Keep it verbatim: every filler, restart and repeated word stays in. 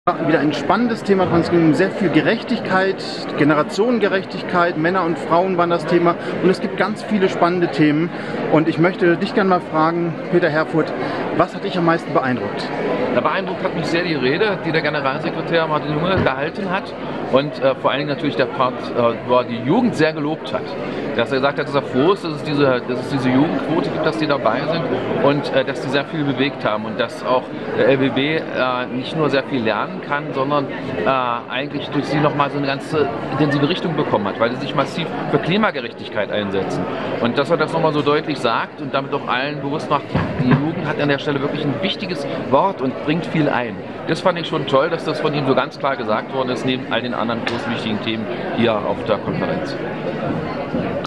Wieder ein spannendes Thema dran. Es ging um sehr viel Gerechtigkeit, Generationengerechtigkeit, Männer und Frauen waren das Thema und es gibt ganz viele spannende Themen und ich möchte dich gerne mal fragen, Peter Herfurth, was hat dich am meisten beeindruckt? Da beeindruckt hat mich sehr die Rede, die der Generalsekretär Martin Junge gehalten hat und äh, vor allen Dingen natürlich der Part, äh, wo er die Jugend sehr gelobt hat. Dass er gesagt hat, dass er froh ist, dass es diese, dass es diese Jugendquote gibt, dass die dabei sind und äh, dass die sehr viel bewegt haben und dass auch der L B B äh, nicht nur sehr viel lernen kann, sondern äh, eigentlich durch sie nochmal so eine ganze intensive Richtung bekommen hat, weil sie sich massiv für Klimagerechtigkeit einsetzen. Und dass er das nochmal so deutlich sagt und damit auch allen bewusst macht, ja, die Jugend hat an der Stelle wirklich ein wichtiges Wort und bringt viel ein. Das fand ich schon toll, dass das von ihm so ganz klar gesagt worden ist, neben all den anderen großen wichtigen Themen hier auf der Konferenz.